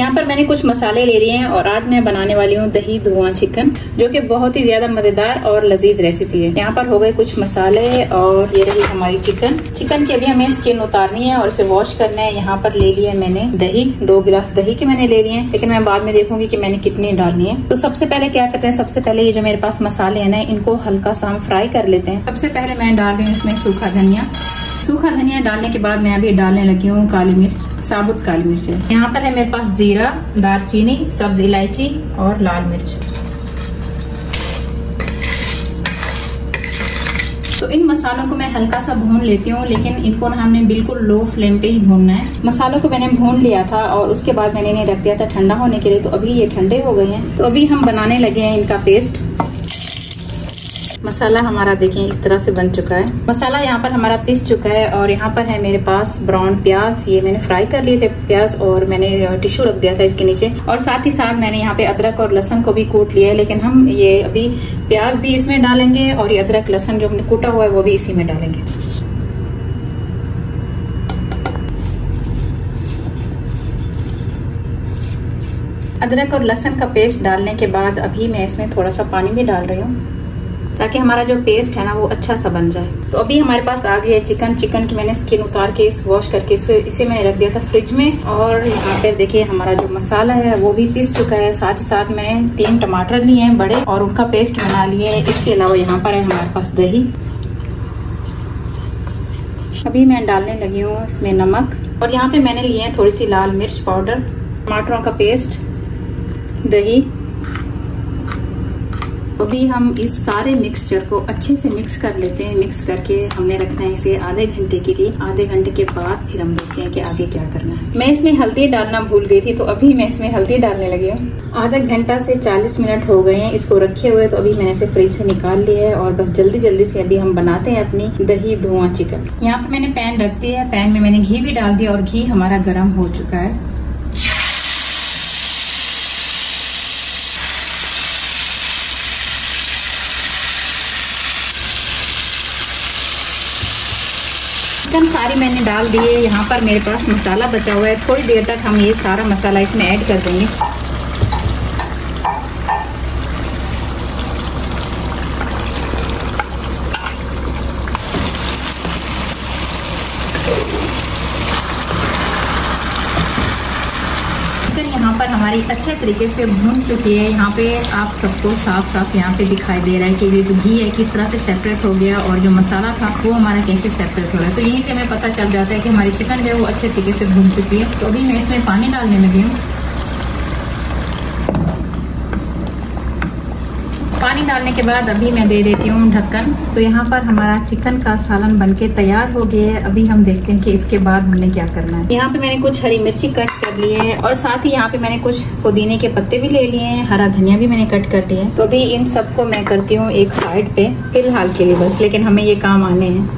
यहाँ पर मैंने कुछ मसाले ले लिए हैं और आज मैं बनाने वाली हूँ दही धुआं चिकन, जो कि बहुत ही ज्यादा मजेदार और लजीज रेसिपी है। यहाँ पर हो गए कुछ मसाले और ये रही हमारी चिकन की अभी हमें स्किन उतारनी है और इसे वॉश करना है। यहाँ पर ले लिया मैंने दही, 2 गिलास दही के मैंने ले लिए हैं, लेकिन मैं बाद में देखूंगी कि मैंने कितनी डालनी है। तो सबसे पहले क्या करते हैं, सबसे पहले ये जो मेरे पास मसाले हैं ना, इनको हल्का सा हम फ्राई कर लेते हैं। सबसे पहले मैं डाल रही हूँ इसमें सूखा धनिया डालने के बाद मैं अभी डालने लगी हूँ काली मिर्च, साबुत काली मिर्च है। यहाँ पर है मेरे पास जीरा, दालचीनी, सब्ज इलायची और लाल मिर्च। तो इन मसालों को मैं हल्का सा भून लेती हूँ, लेकिन इनको ना हमने बिल्कुल लो फ्लेम पे ही भूनना है। मसालों को मैंने भून लिया था और उसके बाद मैंने इन्हें रख दिया था ठंडा होने के लिए। तो अभी ये ठंडे हो गए हैं, तो अभी हम बनाने लगे हैं इनका पेस्ट। मसाला हमारा देखें इस तरह से बन चुका है। मसाला यहाँ पर हमारा पीस चुका है और यहाँ पर है मेरे पास ब्राउन प्याज, ये मैंने फ्राई कर लिए थे प्याज और मैंने टिश्यू रख दिया था इसके नीचे। और साथ ही साथ मैंने यहाँ पे अदरक और लहसुन को भी कूट लिया है, लेकिन हम ये अभी प्याज भी इसमें डालेंगे और ये अदरक लहसुन जो हमने कूटा हुआ है वो भी इसी में डालेंगे। अदरक और लहसुन का पेस्ट डालने के बाद अभी मैं इसमें थोड़ा सा पानी भी डाल रही हूँ, ताकि हमारा जो पेस्ट है ना वो अच्छा सा बन जाए। तो अभी हमारे पास आ गई है चिकन की मैंने स्किन उतार के वॉश करके इसे मैंने रख दिया था फ्रिज में। और यहाँ पर देखिए हमारा जो मसाला है वो भी पीस चुका है। साथ ही साथ मैंने 3 टमाटर लिए हैं बड़े और उनका पेस्ट बना लिया है। इसके अलावा यहाँ पर है हमारे पास दही। अभी मैं डालने लगी हूँ इसमें नमक और यहाँ पे मैंने लिए हैं थोड़ी सी लाल मिर्च पाउडर, टमाटरों का पेस्ट, दही। अभी हम इस सारे मिक्सचर को अच्छे से मिक्स कर लेते हैं। मिक्स करके हमने रखना है इसे आधे घंटे के लिए। आधे घंटे के बाद फिर हम देखते हैं कि आगे क्या करना है। मैं इसमें हल्दी डालना भूल गई थी, तो अभी मैं इसमें हल्दी डालने लगी हूँ। आधा घंटा से 40 मिनट हो गए हैं इसको रखे हुए, तो अभी मैंने इसे फ्रिज से निकाल लिया है और बस जल्दी से अभी हम बनाते हैं अपनी दही धुआं चिकन। यहाँ पे मैंने पैन रख दिया है, पैन में मैंने घी भी डाल दिया और घी हमारा गर्म हो चुका है। चिकन सारी मैंने डाल दी है। यहाँ पर मेरे पास मसाला बचा हुआ है, थोड़ी देर तक हम ये सारा मसाला इसमें ऐड कर देंगे। चिकन यहाँ पर हमारी अच्छे तरीके से भून चुकी है। यहाँ पे आप सबको साफ यहाँ पे दिखाई दे रहा है कि ये जो घी है किस तरह से सेपरेट हो गया और जो मसाला था वो हमारा कैसे सेपरेट हो रहा है। तो यहीं से हमें पता चल जाता है कि हमारी चिकन जो है वो अच्छे तरीके से भून चुकी है। तो अभी मैं इसमें पानी डालने लगी हूँ। पानी डालने के बाद अभी मैं दे देती हूँ ढक्कन। तो यहाँ पर हमारा चिकन का सालन बनके तैयार हो गया है। अभी हम देखते हैं कि इसके बाद हमने क्या करना है। यहाँ पे मैंने कुछ हरी मिर्ची कट कर लिए है और साथ ही यहाँ पे मैंने कुछ पुदीने के पत्ते भी ले लिए हैं, हरा धनिया भी मैंने कट कर लिया है। तो अभी इन सबको मैं करती हूँ एक साइड पे फिलहाल के लिए बस, लेकिन हमें ये काम आने हैं।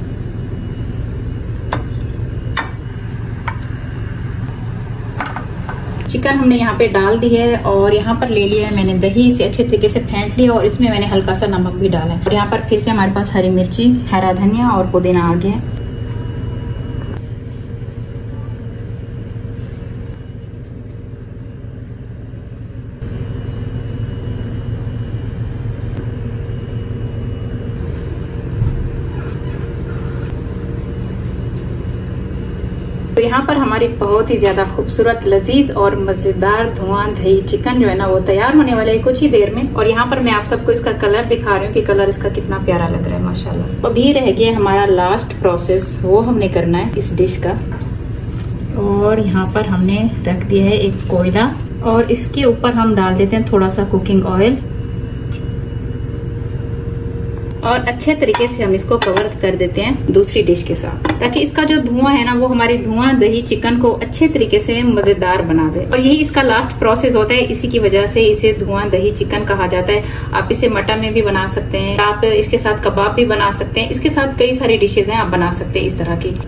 चिकन हमने यहाँ पे डाल दी है और यहाँ पर ले लिया है मैंने दही, इसे अच्छे तरीके से फेंट लिया और इसमें मैंने हल्का सा नमक भी डाला है। और यहाँ पर फिर से हमारे पास हरी मिर्ची, हरा धनिया और पुदीना आ गया है। तो यहाँ पर हमारी बहुत ही ज्यादा खूबसूरत, लजीज और मजेदार धुआं दही चिकन जो है ना वो तैयार होने वाला है कुछ ही देर में। और यहाँ पर मैं आप सबको इसका कलर दिखा रही हूँ कि कलर इसका कितना प्यारा लग रहा है माशाल्लाह। अभी रह गया हमारा लास्ट प्रोसेस, वो हमने करना है इस डिश का। और यहाँ पर हमने रख दिया है एक कोयला और इसके ऊपर हम डाल देते हैं थोड़ा सा कुकिंग ऑयल और अच्छे तरीके से हम इसको कवर कर देते हैं दूसरी डिश के साथ, ताकि इसका जो धुआं है ना वो हमारी धुआं दही चिकन को अच्छे तरीके से मजेदार बना दे। और यही इसका लास्ट प्रोसेस होता है, इसी की वजह से इसे धुआं दही चिकन कहा जाता है। आप इसे मटन में भी बना सकते हैं, आप इसके साथ कबाब भी बना सकते हैं, इसके साथ कई सारी डिशेज हैं आप बना सकते हैं इस तरह की।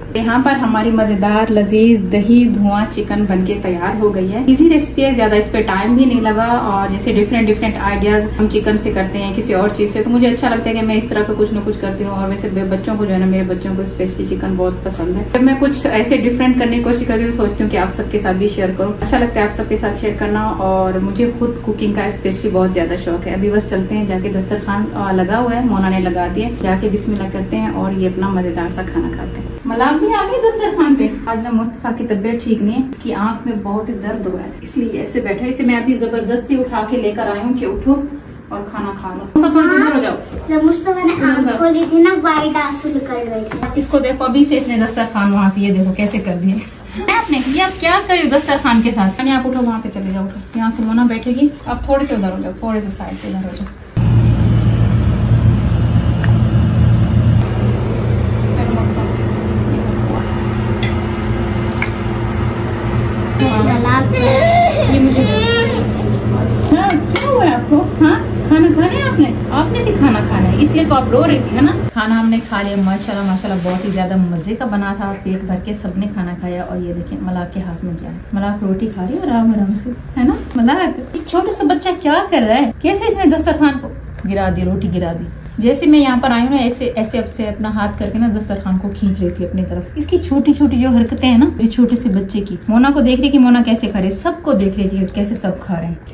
यहाँ पर हमारी मजेदार लजीज दही धुआं चिकन बनके तैयार हो गई है। इजी रेसिपी है, ज्यादा इस पे टाइम भी नहीं लगा और जैसे डिफरेंट आइडियाज हम चिकन से करते हैं किसी और चीज से, तो मुझे अच्छा लगता है कि मैं इस तरह का कुछ न कुछ करती हूँ। और वैसे बच्चों को जो है ना, मेरे बच्चों को स्पेशली चिकन बहुत पसंद है। जब मैं कुछ ऐसे डिफरेंट करने की कोशिश करती हूँ, सोचती हूँ कि आप सबके साथ भी शेयर करूँ। अच्छा लगता है आप सबके साथ शेयर करना और मुझे खुद कुकिंग का स्पेशली बहुत ज्यादा शौक है। अभी बस चलते हैं, जाके दस्तरखान लगा हुआ है, मोना ने लगा दिया, जाके बिस्मिल्लाह करते हैं और ये अपना मजेदार सा खाना खाते हैं। मलाक भी आ गई दस्तरखान पे। आज ना मुस्तफा की तबीयत ठीक नहीं है, इसकी आंख में बहुत ही दर्द हो रहा है, इसलिए ऐसे बैठा है। इसे मैं अभी जबरदस्ती उठा के लेकर आई हूँ कि उठो और खाना खा लो। तो थोड़ा दूर हो जाओ। जब मुस्तफा ने आंख खोली थी ना, वाइट आंसू निकल गए थे। इसको देखो, अभी से इसने दस्तरखान वहाँ से ये देखो कैसे कर दिए आपने। ये आप क्या कर रही हो दस्तरखान के साथ? आप उठो, वहाँ पे चले जाओ, उठो। यहाँ से मोना बैठेगी, आप थोड़े से उधर हो जाओ, थोड़े से साइड पे उधर हो जाओ। ये मुझे हाँ, क्या हुआ है आपको? हाँ, खाना खाना है आपने भी खाना खाना है, इसलिए तो आप रो रही थी, है ना? खाना हमने खा लिया माशाल्लाह माशाल्लाह, बहुत ही ज्यादा मजे का बना था, पेट भर के सबने खाना खाया। और ये देखिए मलाक के हाथ में क्या है, मलाक रोटी खा रही है आराम आराम से, है ना? मलाक एक छोटा सा बच्चा क्या कर रहा है? कैसे इसने दस्तरखान को गिरा दी, रोटी गिरा दी। जैसे मैं यहाँ पर आई हूँ ना, ऐसे अब से अपना हाथ करके ना दस्तरखान को खींच रही थी अपनी तरफ। इसकी छोटी छोटी जो हरकतें हैं ना, ये छोटे से बच्चे की। मोना को देख रही कि मोना कैसे खा रही, सबको देख रही थी कैसे सब खा रहे हैं।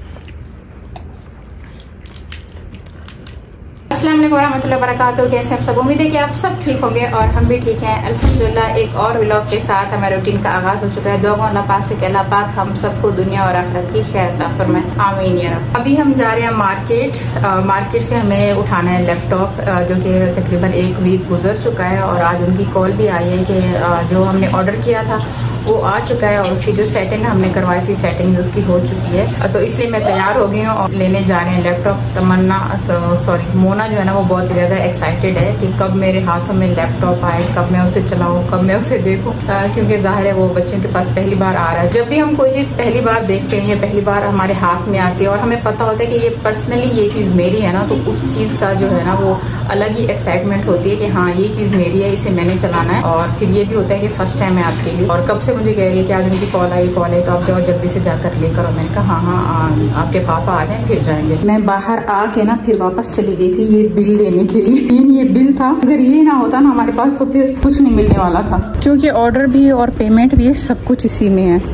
अस्सलाम वालेकुम रहमतुल्लाहि व बरकातुहू। कैसे आप सब? उम्मीद है कि आप सब ठीक होंगे और हम भी ठीक हैं अल्हम्दुलिल्लाह। एक और व्लॉग के साथ हमारे रूटीन का आगाज हो चुका है। दुआ अल्लाह पाक से कि अल्लाह पाक हम सबको दुनिया और आखिरत की खैर अता फरमाए, आमीन या रब। अभी हम जा रहे हैं मार्केट से हमें उठाना है लैपटॉप, जो कि तकरीबन 1 वीक गुजर चुका है और आज उनकी कॉल भी आई है कि जो हमने ऑर्डर किया था वो आ चुका है और उसकी जो सेटिंग हमने करवाई थी, सेटिंग उसकी हो चुकी है। तो इसलिए मैं तैयार हो गई हूँ और लेने जा रहे हैं लैपटॉप। तमन्ना मोना जो है ना, वो बहुत ज्यादा एक्साइटेड है कि कब मेरे हाथों में लैपटॉप आए, कब मैं उसे चलाऊं, कब मैं उसे देखूं, क्योंकि जाहिर है वो बच्चों के पास पहली बार आ रहा है। जब भी हम कोई चीज पहली बार देखते हैं, पहली बार हमारे हाथ में आती है और हमें पता होता है कि ये पर्सनली ये चीज मेरी है ना, तो उस चीज का जो है ना वो अलग ही एक्साइटमेंट होती है कि हाँ ये चीज मेरी है, इसे मैंने चलाना है। और फिर ये भी होता है कि फर्स्ट टाइम है आपके लिए। और कब से मुझे कह रही है कि आज उनकी कॉल आई तो आप जाओ जल्दी से जाकर लेकर। और मैंने कहा हाँ आपके पापा आ जाए फिर जाएंगे। मैं बाहर आके ना फिर वापस चली गई थी ये बिल लेने के लिए। ये बिल था, अगर ये ना होता ना हमारे पास तो फिर कुछ नहीं मिलने वाला था, क्योंकि ऑर्डर भी और पेमेंट भी सब कुछ इसी में है।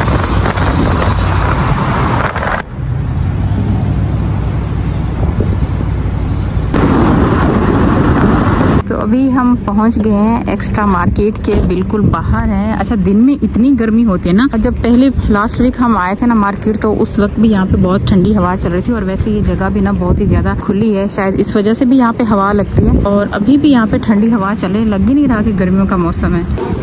अभी हम पहुंच गए हैं एक्स्ट्रा मार्केट के बिल्कुल बाहर हैं। अच्छा, दिन में इतनी गर्मी होती है ना, जब पहले लास्ट वीक हम आए थे ना मार्केट, तो उस वक्त भी यहाँ पे बहुत ठंडी हवा चल रही थी। और वैसे ये जगह भी ना बहुत ही ज्यादा खुली है, शायद इस वजह से भी यहाँ पे हवा लगती है। और अभी भी यहाँ पे ठंडी हवा चले, लग ही नहीं रहा कि गर्मियों का मौसम है।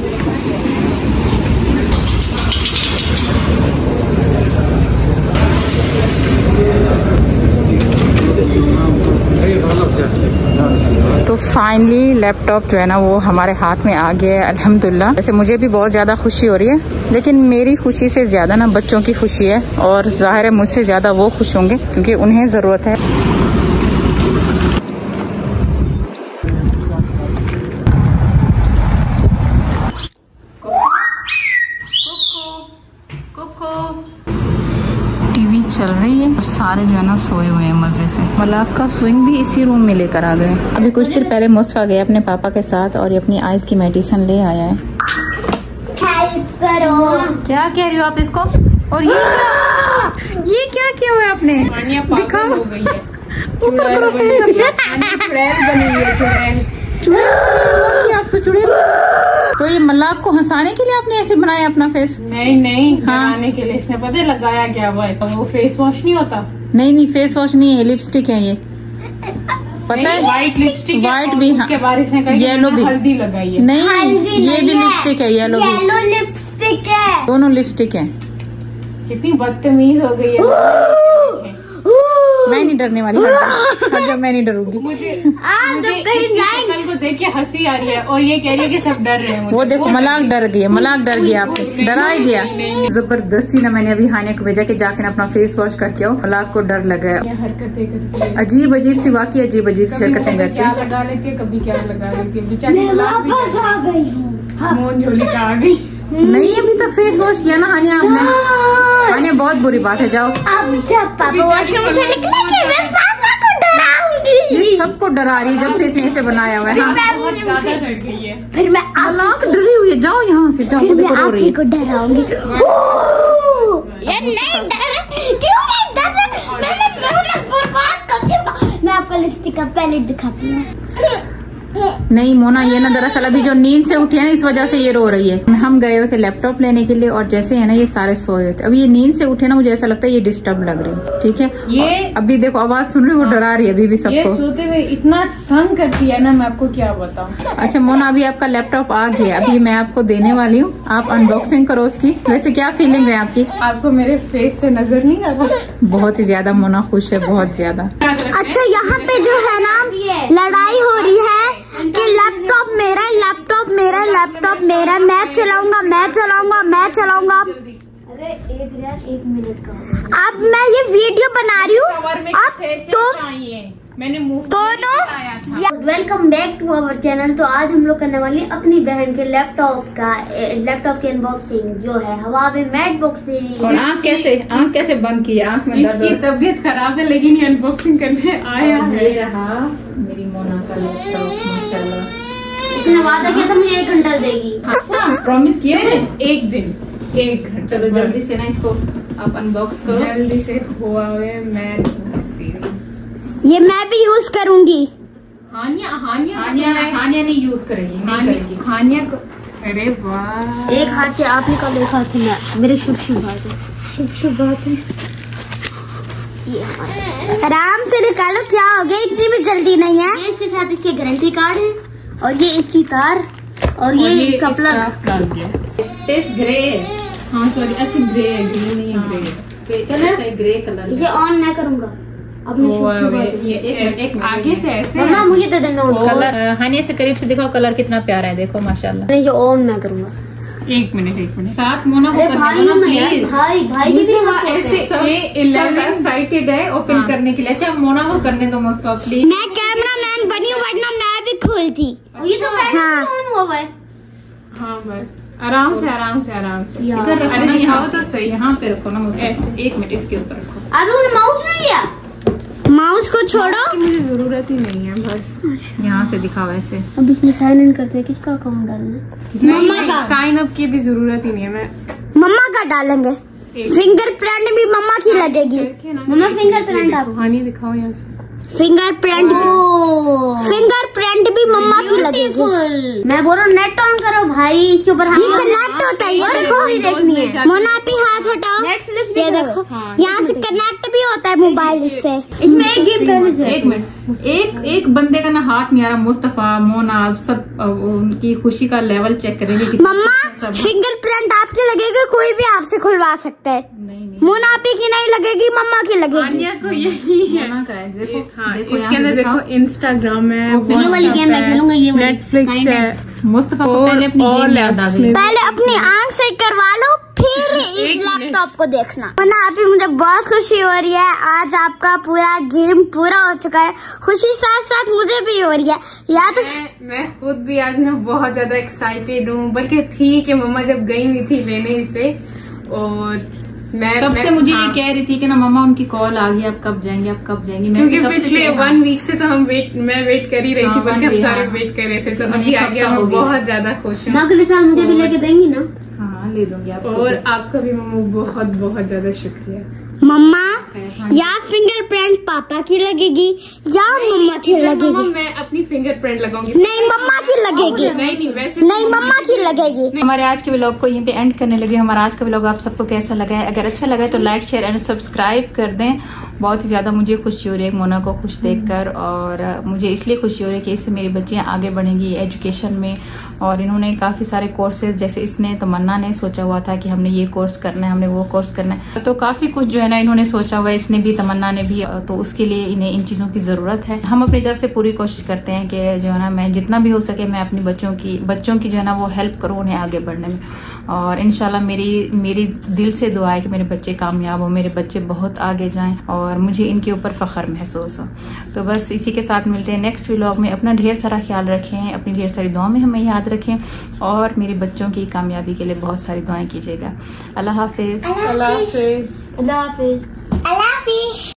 तो फाइनली लैपटॉप जो है ना वो हमारे हाथ में आ गया है अल्हम्दुलिल्लाह। वैसे मुझे भी बहुत ज़्यादा खुशी हो रही है, लेकिन मेरी खुशी से ज़्यादा ना बच्चों की खुशी है। और जाहिर है मुझसे ज़्यादा वो खुश होंगे क्योंकि उन्हें ज़रूरत है। चल रही है और सारे जो है ना सोए हुए हैं मजे से। मलाक का स्विंग भी इसी रूम में लेकर आ गए। अभी कुछ देर पहले मुस्तफा गया अपने पापा के साथ और ये अपनी आइज की मेडिसिन ले आया है। हेल्प करो। क्या कह रही हो आप इसको? और ये क्या किया हुआ है आपने? दिखाओ। हो गई है। चुड़ैल बनी हुई है। आप तो चुड़ैल। तो ये मलाक को हंसाने के लिए आपने ऐसे बनाया अपना फेस? नहीं बनाने के लिए। इसने पता लगाया क्या हुआ है? वो फेस वॉश नहीं होता? नहीं फेस वॉश नहीं है, लिपस्टिक है ये, पता है? व्हाइट लिपस्टिक, व्हाइट भी। उसके बाद इसने कहा येलो भी, हल्दी लगाई है। नहीं ये भी लिपस्टिक है, येलो लिपस्टिक है, दोनों लिपस्टिक है। कितनी बदतमीज हो गई है। मैं नहीं डरने वाली, हट जाओ, मैं नहीं डरूंगी। मुझे शक्ल को देख के हंसी आ रही है और ये कह रही है कि सब डर रहे हैं। वो देखो मलाक डर गया, मलाक डर गया, आपको डरा ही दिया जबरदस्ती ना। मैंने अभी हानिया को भेजा कि जाके ना अपना फेस वॉश करके आओ, मलाक को डर लगा है। हरकतें करती है, अजीब अजीब सी, वाकई अजीब अजीब सी हरकतें करती क्या है। लगा लेती है, कभी क्या लगा लेती है बेचारी। वापस आ गई हूँ। मोन झोली का आ गई। नहीं अभी तक फेस वॉश किया ना हानिया आपने? हानिया बहुत बुरी बात है, जाओ। अब जब पापा वॉशरूम से निकलेंगे मैं पापा को डराऊंगी। ये सबको डरा रही है जब से इसे ऐसे बनाया हुआ है। हाँ। बहुत ज्यादा डर गई है। फिर मैं मलाक डरी हुई है, जाओ यहाँ से, जाओ। फिर मैं देखो रो रही आपको है। डराऊंगी। ये नहीं डर, क्यों नहीं डर? मैंने मेहनत बर्बाद कर दी। मैं आपको लिपस्टिक का पैलेट दिखाती हूँ। नहीं मोना, ये ना दरअसल अभी जो नींद से उठी है ना, इस वजह से ये रो रही है। हम गए हुए थे लैपटॉप लेने के लिए और जैसे है ना ये सारे सोए हुए थे। अभी ये नींद से उठे ना, मुझे ऐसा लगता है ये डिस्टर्ब लग रही है। ठीक है, ये अभी देखो आवाज सुन रही है, वो डरा रही है अभी भी ये सबको। सोते हुए इतना तंग करती है ना, मैं आपको क्या बताऊं। अच्छा मोना, अभी आपका लैपटॉप आ गया, अभी मैं आपको देने वाली हूँ, आप अनबॉक्सिंग करो उसकी। वैसे क्या फीलिंग है आपकी? आपको मेरे फेस से नजर नहीं आ रहा? बहुत ही ज्यादा मोना खुश है, बहुत ज्यादा। अच्छा यहाँ पे जो है ना लड़ाई हो रही है कि लैपटॉप मेरा, लैपटॉप मेरा, लैपटॉप मेरा, मैं चलाऊंगा, मैं चलाऊंगा, मैं चलाऊंगा। अरे एक मिनट का, अब मैं ये वीडियो बना रही हूँ अब तो मैंने मुंह दोनों। Welcome back to our channel. तो आज हम लोग करने वाली अपनी बहन के लैपटॉप की अनबॉक्सिंग, जो है हवा में मैट बॉक्स से। और आँख कैसे बंद की? आँख में दर्द इसकी तबीयत खराब है लेकिन ये अनबॉक्सिंग करने आया है। ये रहा मेरी मोना का लैपटॉप, माशाल्लाह। इसने वादा किया था मुझे 1 घंटा देगी। अच्छा, प्रॉमिस किया है? एक दिन 1 घंटा। चलो जल्दी से ना इसको आप अनबॉक्स करो। जल्दी से हुआ है मैट। ये मैं भी यूज करूंगी। हानिया नहीं यूज करेगी, नहीं करेगी। हानिया को, अरे वाह, एक हाथ से आप निकालो, एक हाथ से मैं। मेरे शुभ बात है, शुभ बात है। आराम से निकालो, क्या हो गया, इतनी भी जल्दी नहीं है। इसके साथ इसके गारंटी कार्ड है और ये इसकी तार और ये इसका प्लग। Space grey. हाँ सॉरी, अच्छा ग्रे है, ग्रीन नहीं है, ग्रे कलर। इसे ऑन मैं करूंगा। एक आगे से ऐसे। मम्मा मुझे दे देना कलर। हानिया से करीब से दिखाओ, कलर कितना प्यारा है, देखो माशाल्लाह। इसे ऑन मैं करूंगा। 1 मिनट। साथ मोना को करने दो ना प्लीज। भाई भी ऐसे ये 11 एक्साइटेड है ओपन करने के लिए। अच्छा मोना को करने दो मुझको प्लीज। मैं कैमरामैन बनी हूँ, वरना मैं भी खोलती। ये तो ऑन हुआ है। हाँ बस आराम से आराम से आराम से। इधर रखो ना, यहाँ तो सही, यहाँ पे रखो ना मुझे ऐसे। 1 मिनट इसके ऊपर रखो। अरुण माउस नहीं लिया, माउस को छोड़ो। मुझे जरूरत ही नहीं है, बस यहाँ से दिखाओ ऐसे। अब इसमें साइन इन करते हैं, किसका अकाउंट डालना है? मम्मा का। साइन अप की भी जरूरत ही नहीं है, मैं मम्मा का डालेंगे। फिंगरप्रिंट भी मम्मा की लगेगी। मम्मा फिंगरप्रिंट आप कहानी दिखाओ यहाँ से। फिंगरप्रिंट भी मम्मा की लगेगी। मैं बोल रहा हूँ नेट ऑन करो भाई, इसके ऊपर हम कनेक्ट होता है। ये देखो, देखनी है। मोना आप ही हाथ हटाओ, नेटफ्लिक्स ये देखो, यहाँ से कनेक्ट भी होता है मोबाइल इससे। इसमें एक गेम पहले से। 1 मिनट, एक बंदे का ना हाथ नहीं आ रहा। मुस्तफा, मोना, सब उनकी खुशी का लेवल चेक करेंगे। मम्मा फिंगरप्रिंट आपकी लगेगी, कोई भी आपसे खुलवा सकता है। नहीं मोना आप की नहीं लगेगी, मम्मा की लगेगी। को यही है। मोना का है, देखो। हाँ, देखो इसके अंदर देखो, इंस्टाग्राम है, ये वाली गेम मैं खेलूंगा, ये वाली। नेटफ्लिक्स है। मुस्तफा को पहले अपनी गेम याद आ गई। पहले अपनी आँख से करवा लो, फिर इस लैपटॉप को देखना। वरना अभी मुझे बहुत खुशी हो रही है, आज आपका पूरा ड्रीम पूरा हो चुका है। खुशी साथ साथ मुझे भी हो रही है। या तो मैं खुद भी आज ना बहुत ज्यादा एक्साइटेड हूँ, बल्कि थी कि मम्मा जब गई हुई थी लेने इसे, और मैं कब से मुझे ये कह रही थी कि ना मम्मा उनकी कॉल आ गई, आप कब जाएंगे, आप कब जाएंगी। मैं क्योंकि पिछले 1 वीक से तो हम मैं वेट कर ही रही थी, बल्कि हम सारे वेट कर रहे थे। तो अभी आ गया, मैं बहुत ज्यादा खुश हूँ। अगले साल मुझे भी लेके देंगी ना? हाँ ले दूंगी आपको। और आपका भी मम्मा बहुत बहुत ज्यादा शुक्रिया। मम्मा या फिंगरप्रिंट पापा की लगेगी या मम्मा की लगेगी? मम्मा मैं अपनी फिंगरप्रिंट लगाऊंगी। नहीं मम्मा की लगेगी। नहीं वैसे नहीं मम्मा की लगेगी। हमारे आज के व्लॉग को यहीं पे एंड करने लगे। हमारा आज का व्लॉग आप सबको कैसा लगा है? अगर अच्छा लगा है तो लाइक, शेयर एंड सब्सक्राइब कर दें बहुत ही ज़्यादा मुझे खुशी हो रही है मोना को खुश देखकर, और मुझे इसलिए खुशी हो रही है कि इससे मेरी बच्चियाँ आगे बढ़ेंगी एजुकेशन में। और इन्होंने काफ़ी सारे कोर्सेज, जैसे इसने तमन्ना ने सोचा हुआ था कि हमने ये कोर्स करना है, हमने वो कोर्स करना है, तो काफ़ी कुछ जो है ना इन्होंने सोचा हुआ है, इसने भी तमन्ना ने भी। तो उसके लिए इन्हें इन चीज़ों की ज़रूरत है। हम अपनी तरफ से पूरी कोशिश करते हैं कि जो है ना मैं जितना भी हो सके मैं अपनी बच्चों की जो है ना वो हेल्प करूँ उन्हें आगे बढ़ने में। और इंशाल्लाह मेरी दिल से दुआ है कि मेरे बच्चे कामयाब हो, मेरे बच्चे बहुत आगे जाएं और मुझे इनके ऊपर फ़ख्र महसूस हो। तो बस इसी के साथ मिलते हैं नेक्स्ट व्लॉग में। अपना ढेर सारा ख्याल रखें, अपनी ढेर सारी दुआओं में हमें याद रखें, और मेरे बच्चों की कामयाबी के लिए बहुत सारी दुआएं कीजिएगा। अल्लाह हाफिज़। अल्लाह हाफिज़। अल्लाह हाफिज़।